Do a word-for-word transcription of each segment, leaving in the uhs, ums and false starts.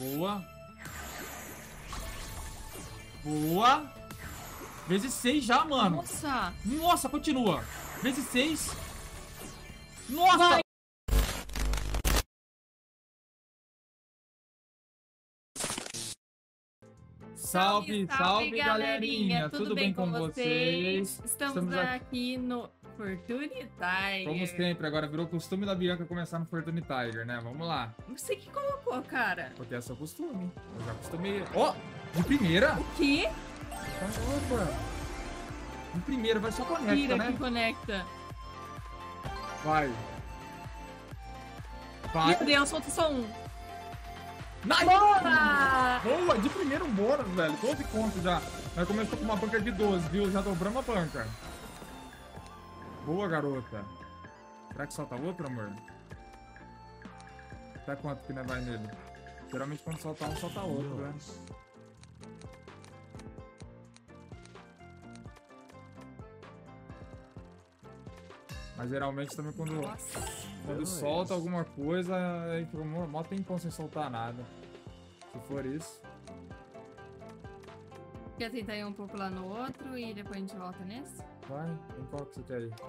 Boa. Boa. Vezes seis já, mano. Nossa. Nossa, continua. Vezes seis. Nossa. Vai. Salve, salve, salve, galerinha. Tudo, Tudo bem, bem com vocês? vocês? Estamos, Estamos aqui no Fortune Tiger. Como sempre, agora virou costume da Bianca começar no Fortune Tiger, né? Vamos lá. Você que colocou, cara. Porque é seu costume. Eu já acostumei. Ó, oh, de primeira. O quê? Opa. De primeira, vai só conecta, Tira né? que conecta. Vai. Vai. Meu Deus, falta só um. Nice! Boa! Boa! De primeiro um bônus, velho. doze contos já. Nós começamos com uma banca de doze, viu? Já dobramos a banca. Boa, garota. Será que solta outro, amor? Até quanto que não vai nele? Geralmente quando solta um, solta outro, né? Mas geralmente também quando, quando solta alguma coisa, aí fica mó tempão sem soltar nada. Se for isso. Quer tentar ir um pouco lá no outro e depois a gente volta nesse? Vai, tem qual que você quer ir?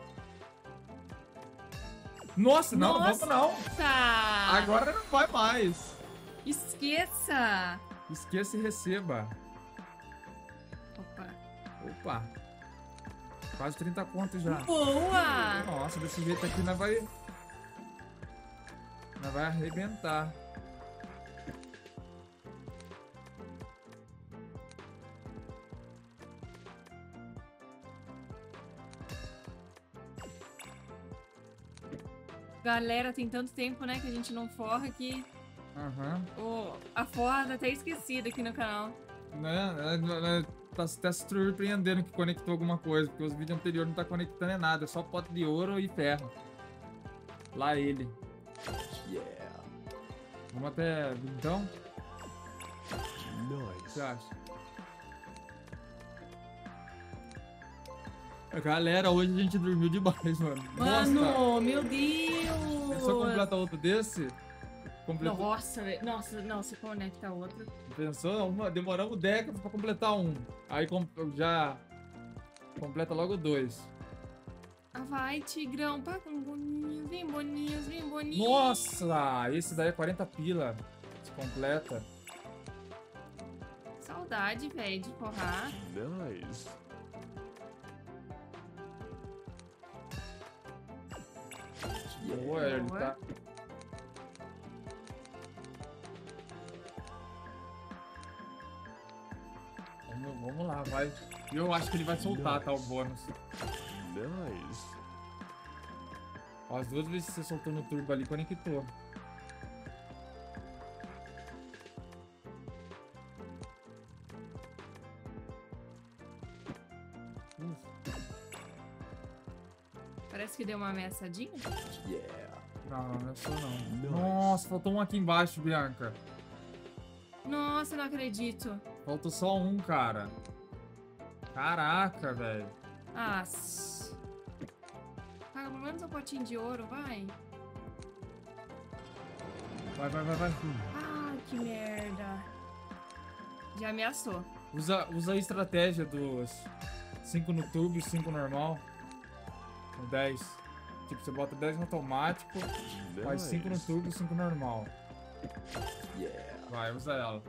Nossa, não, Nossa. não volta não! Agora não vai mais! Esqueça! Esqueça e receba. Opa! Opa! Quase trinta contos já. Boa! Nossa, desse jeito aqui nós vai... Nós vai arrebentar. Galera, tem tanto tempo, né, que a gente não forra que... Aham. Uhum. Oh, a forra tá até esquecida aqui no canal. Né? né tá, tá se surpreendendo que conectou alguma coisa, porque os vídeos anteriores não tá conectando em nada, é só pote de ouro e ferro. Lá ele. Yeah. Vamos até então? Nice. O que você acha? Galera, hoje a gente dormiu demais, mano. Mano, Nossa. Meu Deus! Se eu completar outro desse... Completou... Nossa, nossa, não, você conecta outro. Pensou? Uma, demoramos décadas pra completar um. Aí com, já completa logo dois. Ah, vai, Tigrão, pá com boninhos, vem boninhos, vem boninhos. Nossa, esse daí é quarenta pila. Se completa. Saudade, velho, de forrar. Nice. Boa, ele tá... Vamos, vamos lá, vai. Eu acho que ele vai soltar, nice. Tá, o bônus. Nice. Ó, as duas vezes que você soltou no turbo ali, conectou. Parece que deu uma ameaçadinha. Yeah. Não, não é só não. Nossa, faltou um aqui embaixo, Bianca. Nossa, não acredito. Faltou só um, cara. Caraca, velho. Ah, paga pelo menos um potinho de ouro, vai. Vai, vai, vai, vai. Ah, que merda. Já ameaçou. Usa, usa a estratégia dos cinco no turbo e cinco normal. No dez. Tipo, você bota dez no automático, nice. Faz cinco no turbo e cinco normal. Yeah. Vai, usa ela.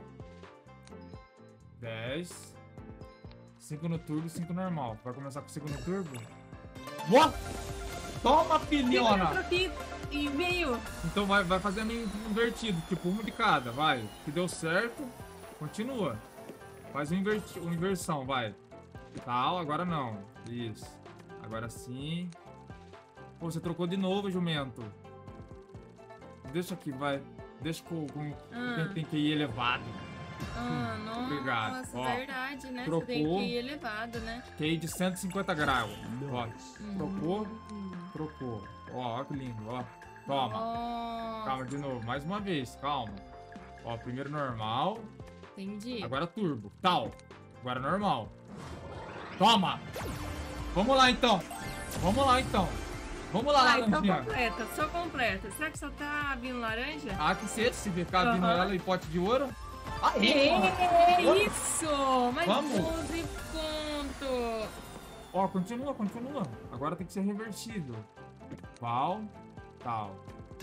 dez. cinco no turbo e cinco normal. Vai começar com cinco no turbo? Boa! Toma, filhona! E veio! Então vai, vai fazendo invertido, tipo uma de cada, vai. Que deu certo, continua. Faz uma, inverti uma inversão, vai. Tal, agora não. Isso. Agora sim. Pô, você trocou de novo, jumento. Deixa aqui, vai. Deixa com, com ah. quem tem que ir elevado. Ah, nossa, obrigado. Nossa, ó, verdade, né? Trocou, você tem que ir elevado, né? Q I de cento e cinquenta graus. Ó, hum. trocou, trocou. Ó, ó que lindo, ó. Toma. Nossa. Calma, de novo. Mais uma vez, calma. Ó, primeiro normal. Entendi. Agora turbo. Tal. Agora normal. Toma. Vamos lá, então. Vamos lá, então. Vamos lá, Vai, só laranjinha. completa, só completa. Será que só tá vindo laranja? Ah, que cedo, se ficar vindo Aham. ela e pote de ouro. É Aí, isso! Mais Vamos. doze pontos. ó, continua, continua. Agora tem que ser revertido. Val, tal.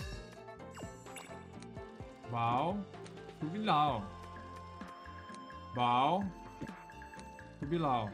Val, Jubilau. Val, Jubilau.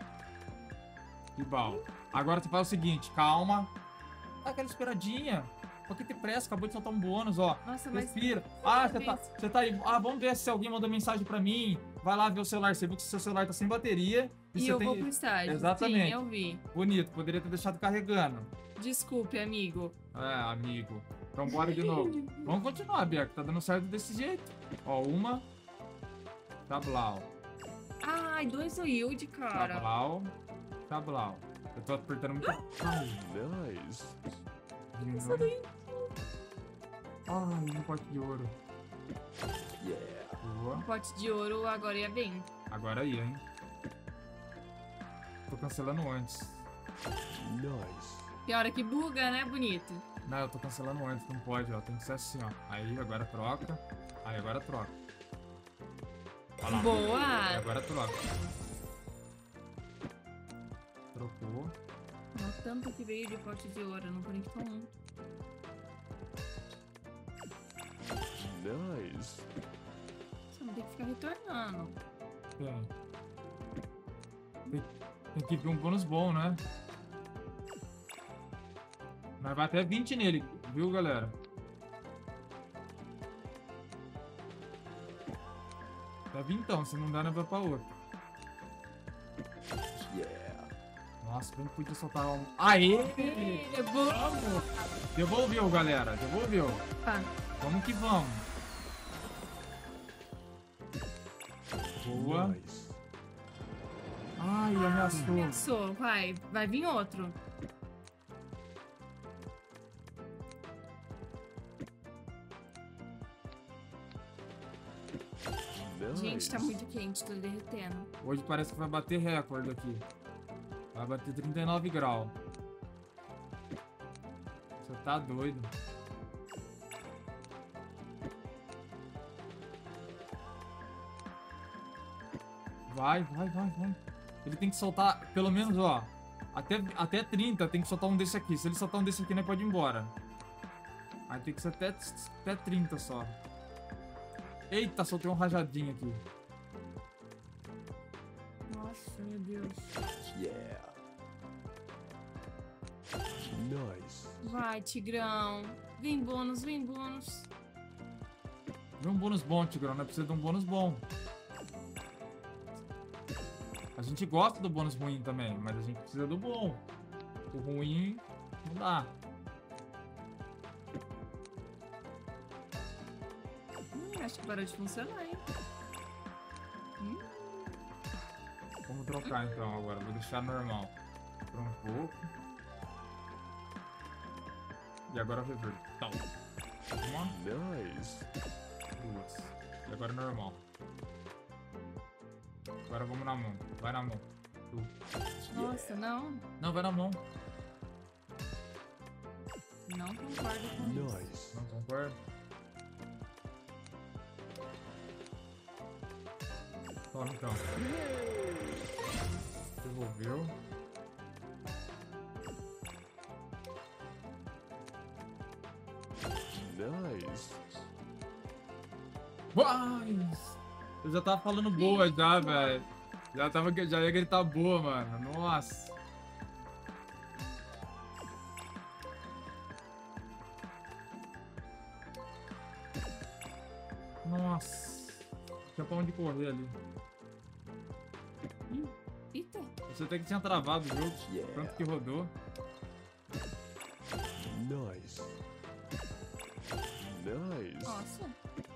E Val. Agora você faz o seguinte, calma. Dá aquela esperadinha. Por que ter pressa? Acabou de soltar um bônus, ó. Nossa, mas... Respira. Ah, você tá, você tá aí. Ah, vamos ver se alguém mandou mensagem pra mim. Vai lá ver o celular. Você viu que seu celular tá sem bateria. E você eu tem... vou pro estágio. Exatamente. Sim, eu vi. Bonito, poderia ter deixado carregando. Desculpe, amigo. É, amigo. Então bora de novo. Vamos continuar, Bianca. Tá dando certo desse jeito. Ó, uma. Tablau. Ai, dois yield, cara. Tablau. Tablau. Eu tô apertando muito. Ai, Nice. Essa daí. Ai, um pote de ouro. Yeah. Boa. Um pote de ouro agora ia bem. Agora aí, hein? Tô cancelando antes. Nice. Tem hora que buga, né, bonito? Não, eu tô cancelando antes, não pode, ó. Tem que ser assim, ó. Aí, agora troca. Aí, agora troca. Olha lá. Boa! Aí, agora troca. Trocou. Olha o tanto que veio de pote de ouro, não conectou um. Nice. Você não tem que ficar retornando. Tem. Tem, tem que vir um bônus bom, né? Mas vai até vinte nele, viu, galera? Até vintão, se não dá, não vai pra outro. Yeah. Nossa, bem que podia soltar um... Aê! É bom. Devolveu, galera, devolveu. Tá. Vamos que vamos. Boa. Nice. Ai, ameaçou. Pensou, vai. Vai vir outro. Nice. Gente, tá muito quente, tô derretendo. Hoje parece que vai bater recorde aqui. Vai bater trinta e nove graus. Você tá doido. Vai, vai, vai, vai. Ele tem que soltar, pelo menos, ó. Até, até trinta tem que soltar um desse aqui. Se ele soltar um desse aqui, não pode ir embora. Aí tem que ser até, até trinta só. Eita, soltei um rajadinho aqui. Nossa, meu Deus. Yeah. Nice. Vai, Tigrão. Vem bônus, vem bônus. Vê um bônus bom, Tigrão. Não precisa de um bônus bom. A gente gosta do bônus ruim também, mas a gente precisa do bom. O ruim não dá. Hum, acho que parou de funcionar, hein? Hum, Vamos trocar então agora. Vou deixar normal por um pouco. E agora reverter. Tá. Uma, Nice. duas. E agora normal. Agora vamos na mão. Vai na mão. Tu. nossa, não. Não, vai na mão. Não concordo com isso. Nice. Não concorda? Toma então. Devolveu. Nice. Uai! Eu já tava falando boa já, velho. Já, tava, já ia gritar boa, mano. Nossa. Nossa. Tinha pra onde correr ali. Eita. Você até que tinha travado o jogo. Yeah. Tanto que rodou. Nice. Nice. Nossa.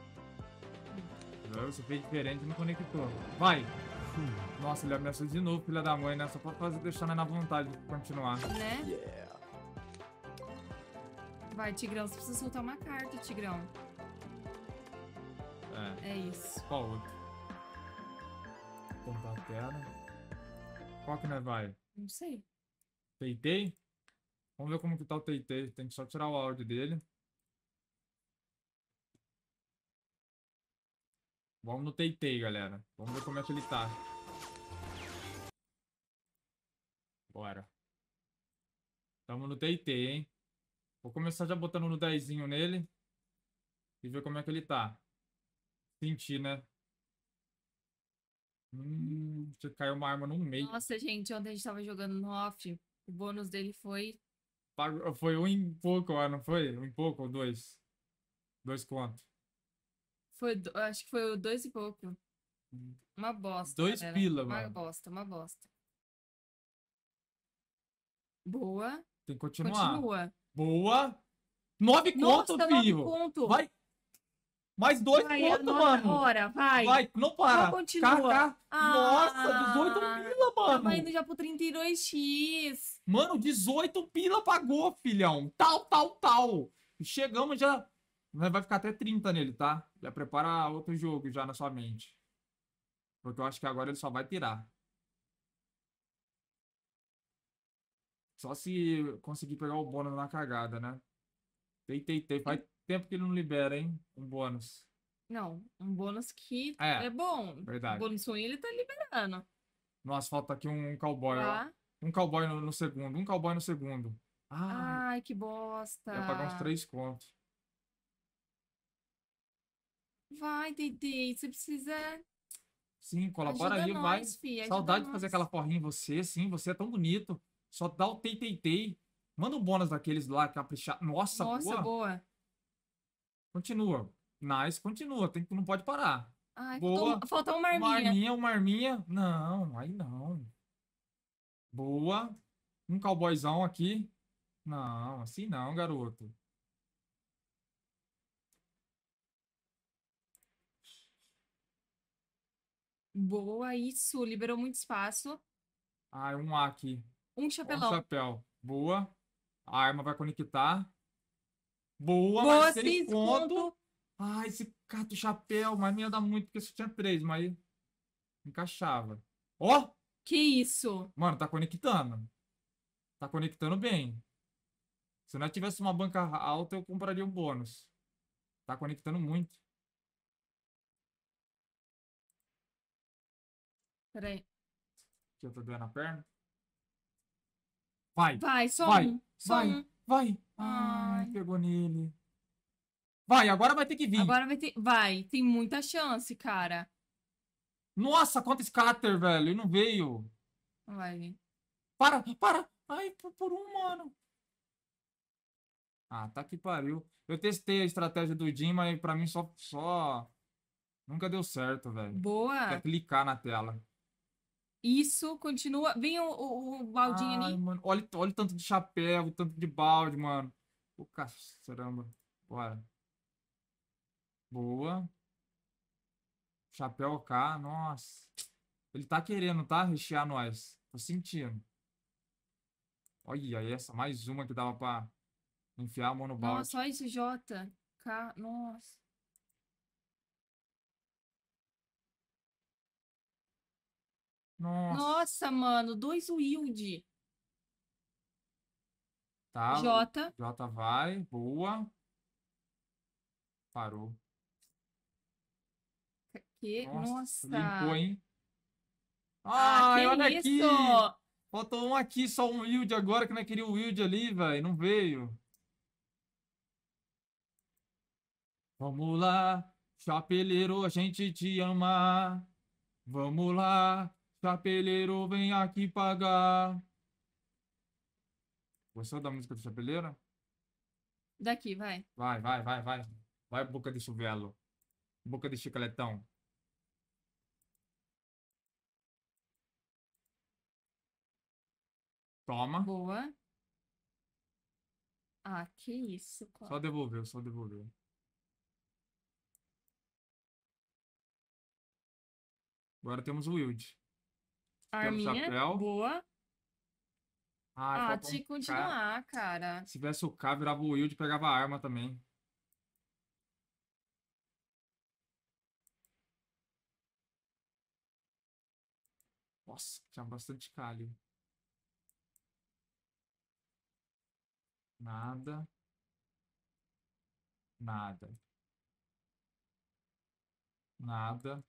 Você fez diferente e não conectou. Vai! Nossa, ele ameaçou de novo, filha da mãe, né? Só pra fazer, deixar nós na vontade de continuar. Né? Yeah. Vai, Tigrão. Você precisa soltar uma carta, Tigrão. É. É isso. Qual outro? Comprar terra. Qual que nós vai? Não sei. Feitei? Vamos ver como que tá o Teitei. Tem que só tirar o áudio dele. Vamos no Teitei, galera. Vamos ver como é que ele tá. Bora. Tamo no Teitei, hein? Vou começar já botando no dezinho nele. E ver como é que ele tá. Sentir, né? Hum, tinha que cair uma arma no meio. Nossa, gente, ontem a gente tava jogando no off. O bônus dele foi. Pagou- Foi um em pouco, ó, não foi? Um em pouco ou dois? Dois conto. foi do- acho que foi o dois e pouco. Uma bosta, Dois galera. pila, Uma mano. bosta, uma bosta. Boa. Tem que continuar. Continua. Boa. Nove Nossa, conto, nove filho. conto. Vai. Mais dois Vai, conto, anota mano. a hora, vai. Vai, não para. Só continua. K K. Nossa, dezoito Ah, pila, Tava mano. indo já pro trinta e dois x. Mano, dezoito pila pagou, filhão. Tal, tal, tal. Chegamos já. Vai ficar até trinta nele, tá? Já prepara outro jogo já na sua mente. Porque eu acho que agora ele só vai tirar. Só se conseguir pegar o bônus na cagada, né? Tei, tei, tei. Faz tempo que ele não libera, hein? Um bônus. Não, um bônus que É, é, bom. verdade. O bônus ruim ele tá liberando. Nossa, falta aqui um cowboy, ó. Tá? Um cowboy no, no segundo. Um cowboy no segundo. Ah, Ai, que bosta. ia pagar uns três contos. Vai, Titi, você precisa. Sim, colabora Ajuda aí, vai. nós, fi, ajuda Saudade de fazer nós. aquela porrinha em você, sim. Você é tão bonito. Só dá o tei, tei, tei. Manda um bônus daqueles lá, caprichar. Nossa, Nossa, boa. boa. Continua. Nice, continua. Tem, não pode parar. Ai, Boa. faltou, faltou uma Uma arminha. arminha, uma arminha. Não, aí não. Boa. Um cowboyzão aqui. Não, assim não, garoto. Boa, isso. Liberou muito espaço. Ah, um A aqui. Um Um chapelão. chapéu. Boa. A arma vai conectar. Boa, Boa, mais seis seis pontos. ponto. Ah, esse cato chapéu. Mas me ia dar muito, porque só tinha três, mas encaixava. Ó! Que isso? Mano, tá conectando. Tá conectando bem. Se nós tivesse uma banca alta, eu compraria um bônus. Tá conectando muito. Peraí. Que eu tô doendo a perna. Vai, Vai, só vai, um. Só vai, um. vai. Ai, Ai. pegou nele. Vai, agora vai ter que vir. Agora vai ter. Vai, tem muita chance, cara. Nossa, quanto scatter, velho. E não veio. Não vai vir. Para, para. Ai, por, por um, mano. Ah, tá que pariu. Eu testei a estratégia do Jim, mas pra mim só, só... Nunca deu certo, velho. Boa. Quer clicar na tela. Isso, continua. Vem o, o, o baldinho Ai, ali. mano. Olha, olha o tanto de chapéu, o tanto de balde, mano. Ô, caramba. Bora. Boa. Chapéu K, nossa. Ele tá querendo, tá? Rechear nós. Tô sentindo. Olha essa, mais uma que dava pra enfiar a mão no balde. Nossa, olha esse J. K. Nossa. Nossa. Nossa, mano. Dois Wild. Tá. J. J vai. Boa. Parou. Que? Nossa. Nossa. Limpou, hein? Ah, Ai, que olha isso? aqui. Faltou um aqui, só um Wild agora, que não queria o Wild ali, velho. Não veio. Vamos lá, chapeleiro, a gente te ama. Vamos lá, chapeleiro, vem aqui pagar. Gostou da música do chapeleiro? Daqui, vai. Vai, vai, vai, vai. Vai, boca de chuvelo. Boca de chicletão. Toma. Boa. Ah, que isso, Só cara. devolveu, só devolveu. Agora temos o Wild. Temos Arminha. chapéu. Boa. Ah, Ah, faltou tinha um que K. continuar, cara. Se tivesse o K, virava o Wild e pegava a arma também. Nossa, tinha bastante calho. Nada. Nada. Nada.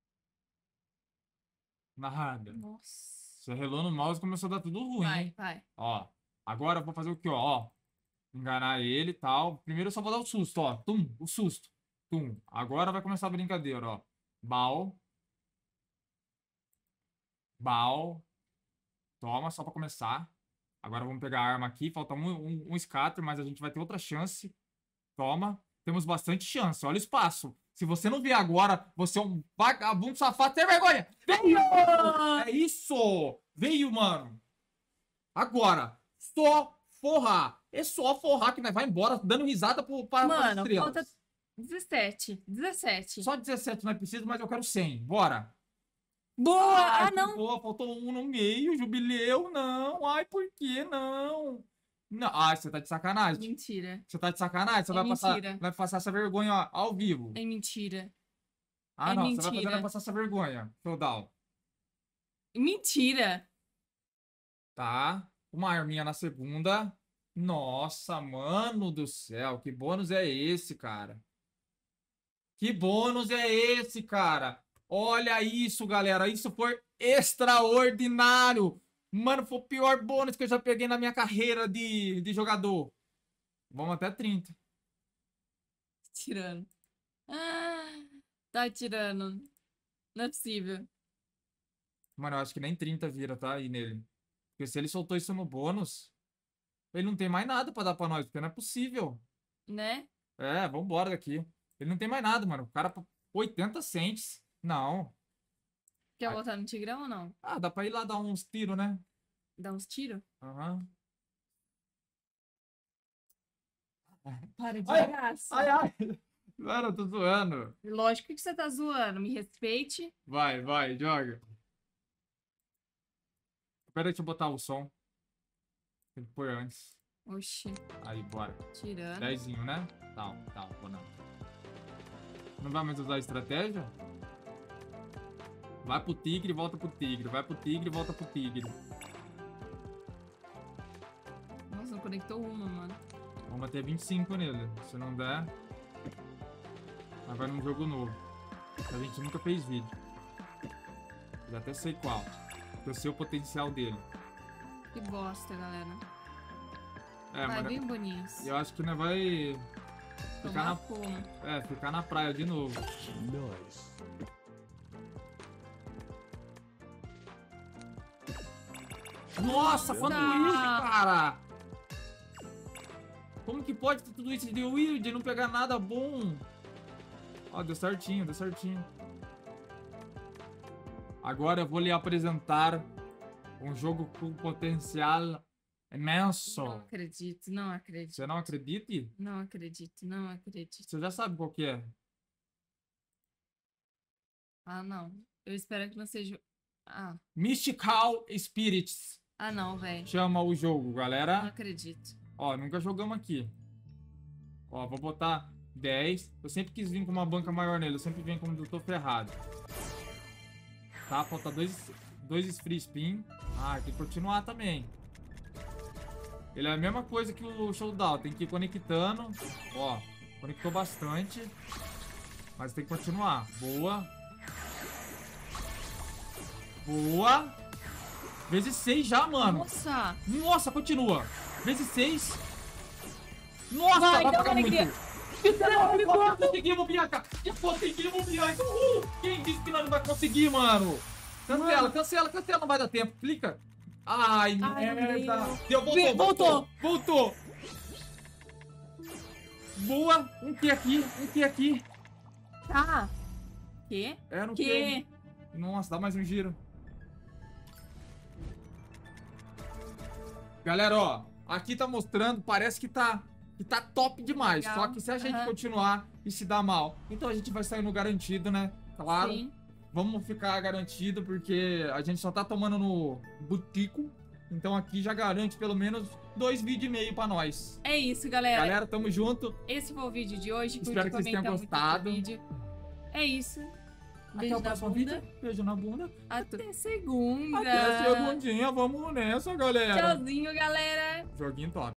Nada. Nossa. Você relou no mouse e começou a dar tudo ruim, Vai, hein? vai. Ó. Agora eu vou fazer o que, ó? Ó. Enganar ele e tal. Primeiro eu só vou dar o susto, ó. Tum, o susto. Tum. Agora vai começar a brincadeira, ó. Bal. Bal. Toma, só pra começar. Agora vamos pegar a arma aqui. Falta um, um, um scatter, mas a gente vai ter outra chance. Toma. Temos bastante chance. Olha o espaço. Se você não vier agora, você é um vagabundo safado. Tem vergonha! Veio! É isso! Veio, mano. Agora. Só forrar. É só forrar que nós vai embora dando risada pro, para as Mano, estrelas. falta dezessete. dezessete. Só dezessete não é preciso, mas eu quero cem. Bora. Boa! Ai, Ah, que não. boa, faltou um no meio, jubileu, não. Ai, por que não? Não, ai, você tá de sacanagem. Mentira. Você tá de sacanagem? Você É vai passar, mentira. vai passar essa vergonha ó, ao vivo. É mentira. Ah, é não, você vai, fazer, mentira. vai passar essa vergonha, feudal. Mentira. Tá, uma arminha na segunda. Nossa, mano do céu, que bônus é esse, cara? Que bônus é esse, cara? Olha isso, galera, isso foi extraordinário. Mano, foi o pior bônus que eu já peguei na minha carreira de, de jogador. Vamos até trinta. Tirando. Ah, tá tirando. Não é possível. Mano, eu acho que nem trinta vira, tá? Aí nele. Porque se ele soltou isso no bônus, ele não tem mais nada pra dar pra nós, porque não é possível. Né? É, vambora daqui. Ele não tem mais nada, mano. O cara, oitenta cents. Não. Quer Ai. voltar no Tigrão ou não? Ah, dá pra ir lá dar uns tiros, né? Dá uns tiros? Aham. Para de Ai, graça. Ai, ai. Mano, eu tô zoando. Lógico que você tá zoando. Me respeite. Vai, vai, joga. Espera, deixa eu botar o som. Tem que pôr antes. Oxi. Aí, bora. Tirando. Dezinho, né? Tá, tá, vou não. Não vai mais usar a estratégia? Vai pro tigre e volta pro tigre. Vai pro tigre e volta pro tigre. Nossa, não conectou uma, mano. Vamos bater vinte e cinco nele. Se não der, nós vai num jogo novo. A gente nunca fez vídeo. Já até sei qual. Eu sei o potencial dele. Que bosta, galera. É, Vai, mas bem boninhos. eu acho que nós vai ficar Tomar na, fogo. é, ficar na praia de novo. Nice. Nossa, quanto Nossa! isso, cara! Como que pode ter tudo isso de weird e não pegar nada bom? Ó, deu certinho, deu certinho. Agora eu vou lhe apresentar um jogo com potencial imenso. Não acredito, não acredito. Você não acredita? Não acredito, não acredito. Você já sabe qual que é. Ah, não. Eu espero que não seja... Ah, Mystical Spirits ah não, velho. chama o jogo, Não galera. acredito. Ó, nunca jogamos aqui. Ó, vou botar dez. Eu sempre quis vir com uma banca maior nele. Eu sempre venho como eu tô ferrado. Tá, falta dois, dois free spin. Ah, tem que continuar também. Ele é a mesma coisa que o showdown. Tem que ir conectando. Ó, conectou bastante. Mas tem que continuar. Boa. Boa. Vezes seis já, mano. Nossa! Nossa, continua. Vezes seis. Nossa, Vai, vai, dá pagar uma muito. alegria. Já conseguimos, Bianca. Já conseguimos, Bianca. Uhul. Quem disse que nós não vai conseguir, mano? Cancela, Mano. cancela, cancela. Não vai dar tempo. Clica. Ai, Ai, merda. meu. Deu, voltou, Vem, voltou. Voltou. Boa. Um que aqui, um que aqui. Tá. Que? É, no Que? Nossa, dá mais um giro. Galera, ó, aqui tá mostrando, parece que tá, que tá top demais. Legal. Só que se a gente Aham. continuar e se dar mal, então a gente vai sair no garantido, né? Claro, Sim. vamos ficar garantido, porque a gente só tá tomando no butico. Então aqui já garante pelo menos dois vídeos e meio pra nós. É isso, galera. Galera, tamo junto. Esse foi o vídeo de hoje. Curte, Espero que vocês tenham comenta muito gostado. esse vídeo. É isso. Até Beijo o na próximo bunda. vídeo. Beijo na bunda. Até segunda. Até a segundinha. Vamos nessa, galera. Tchauzinho, galera. Joguinho top.